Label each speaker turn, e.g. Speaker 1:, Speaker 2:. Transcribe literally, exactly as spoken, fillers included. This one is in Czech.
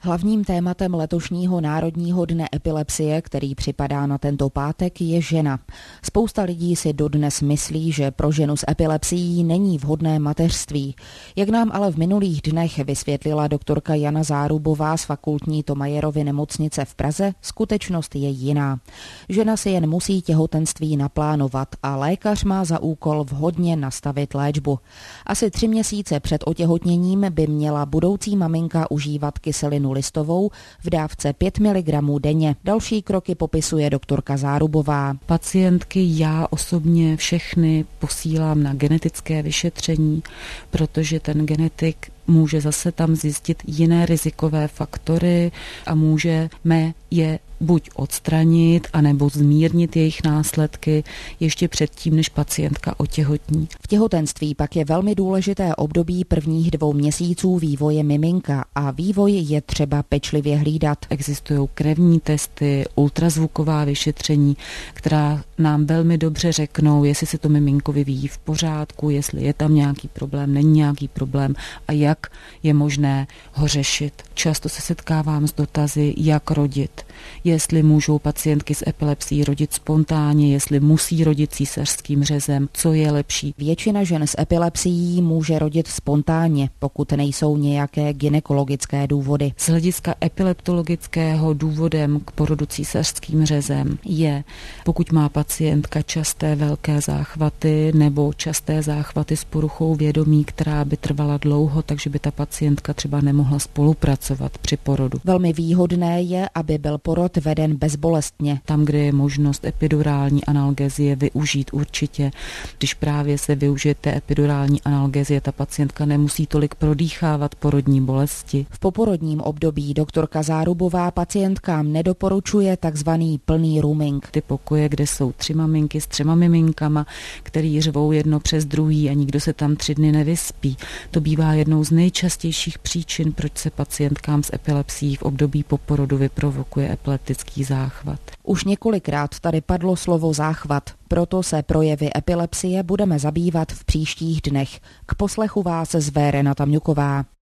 Speaker 1: Hlavním tématem letošního Národního dne epilepsie, který připadá na tento pátek, je žena. Spousta lidí si dodnes myslí, že pro ženu s epilepsií není vhodné mateřství. Jak nám ale v minulých dnech vysvětlila doktorka Jana Zárubová z fakultní Thomayerovy nemocnice v Praze, skutečnost je jiná. Žena si jen musí těhotenství naplánovat a lékař má za úkol vhodně nastavit léčbu. Asi tři měsíce před otěhotněním by měla budoucí maminka užívat kyselinu listovou v dávce pět miligramů denně. Další kroky popisuje doktorka Zárubová.
Speaker 2: Pacientky já osobně všechny posílám na genetické vyšetření, protože ten genetik může zase tam zjistit jiné rizikové faktory a můžeme je buď odstranit, anebo zmírnit jejich následky ještě předtím, než pacientka otěhotní.
Speaker 1: V těhotenství pak je velmi důležité období prvních dvou měsíců vývoje miminka a vývoj je třeba pečlivě hlídat.
Speaker 2: Existují krevní testy, ultrazvuková vyšetření, která nám velmi dobře řeknou, jestli se to miminko vyvíjí v pořádku, jestli je tam nějaký problém, není nějaký problém a jak je možné ho řešit. Často se setkávám s dotazy, jak rodit. Jestli můžou pacientky s epilepsií rodit spontánně, jestli musí rodit císařským řezem, co je lepší.
Speaker 1: Většina žen s epilepsií může rodit spontánně, pokud nejsou nějaké gynekologické důvody.
Speaker 2: Z hlediska epileptologického důvodem k porodu císařským řezem je, pokud má pacientka časté velké záchvaty nebo časté záchvaty s poruchou vědomí, která by trvala dlouho, takže by ta pacientka třeba nemohla spolupracovat při porodu.
Speaker 1: Velmi výhodné je, aby byl porod veden bezbolestně.
Speaker 2: Tam, kde je možnost epidurální analgezie využít určitě. Když právě se využije té epidurální analgezie, ta pacientka nemusí tolik prodýchávat porodní bolesti.
Speaker 1: V poporodním období doktorka Zárubová pacientkám nedoporučuje takzvaný plný rooming.
Speaker 2: Ty pokoje, kde jsou tři maminky s třema miminkama, který řvou jedno přes druhý a nikdo se tam tři dny nevyspí. To bývá jednou z nejčastějších příčin, proč se pacientkám s epilepsií v období po porodu vyprovokuje epileptický záchvat.
Speaker 1: Už několikrát tady padlo slovo záchvat, proto se projevy epilepsie budeme zabývat v příštích dnech. K poslechu vás zve Renata Mňuková.